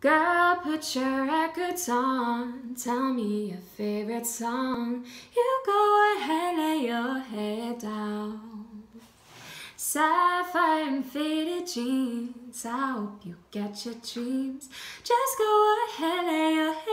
Girl, put your records on. Tell me your favorite song. You go ahead, lay your head down. Sapphire and faded jeans. I hope you get your dreams. Just go ahead, lay your head